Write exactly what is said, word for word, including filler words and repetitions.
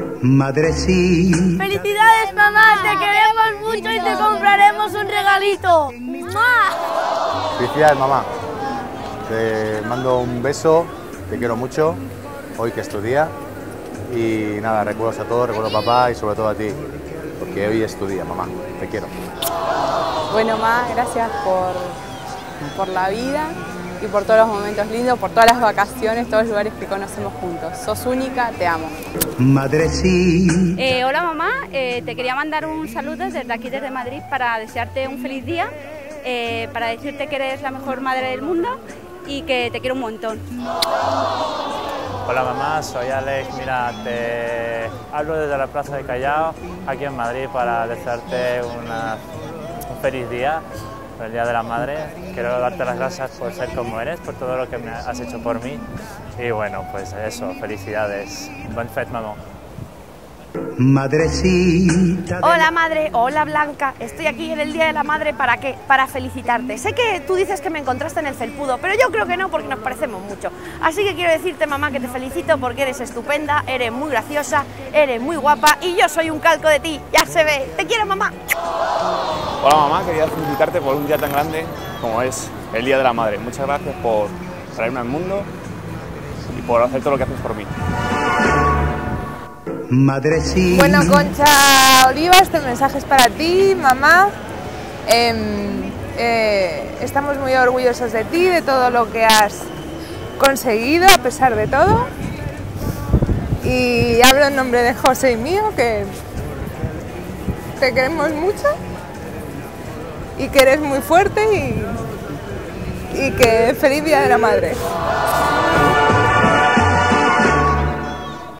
Madre sí. ¡Felicidades, mamá! Te queremos mucho y te compraremos un regalito. ¡Mua! Felicidades, mamá. Te mando un beso, te quiero mucho, hoy que es tu día. Y nada, recuerdos a todos, recuerdo a papá y sobre todo a ti, porque hoy es tu día, mamá. Te quiero. Bueno, mamá, gracias por, por la vida y por todos los momentos lindos, por todas las vacaciones, todos los lugares que conocemos juntos. Sos única, te amo. Madre sí. Eh, hola mamá, eh, te quería mandar un saludo desde aquí, desde Madrid, para desearte un feliz día, eh, para decirte que eres la mejor madre del mundo y que te quiero un montón. Hola mamá, soy Alex. Mira, te hablo desde la Plaza de Callao, aquí en Madrid, para desearte una, un feliz día, por el Día de la Madre. Quiero darte las gracias por ser como eres, por todo lo que me has hecho por mí. Y bueno, pues eso, felicidades. Bon fet, mamá. Madrecita. Hola madre, hola Blanca, estoy aquí en el Día de la Madre. ¿Para qué? Para felicitarte. Sé que tú dices que me encontraste en el felpudo, pero yo creo que no, porque nos parecemos mucho. Así que quiero decirte, mamá, que te felicito porque eres estupenda, eres muy graciosa, eres muy guapa y yo soy un calco de ti, ya se ve. Te quiero, mamá. Hola mamá, quería felicitarte por un día tan grande como es el Día de la Madre. Muchas gracias por traerme al mundo y por hacer todo lo que haces por mí. Madre sí. Bueno, Concha Oliva, este mensaje es para ti, mamá. Eh, eh, estamos muy orgullosos de ti, de todo lo que has conseguido a pesar de todo. Y hablo en nombre de José y mío, que te queremos mucho y que eres muy fuerte y, y que feliz Día de la Madre.